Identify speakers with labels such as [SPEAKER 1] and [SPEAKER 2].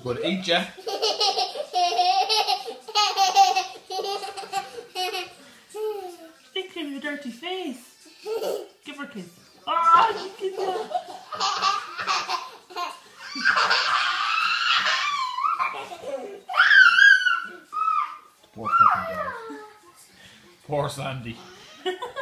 [SPEAKER 1] Would eat ya. Think of your dirty face. Give her a kiss. Oh, she kissed her. Poor fucking dog. Poor Sandy.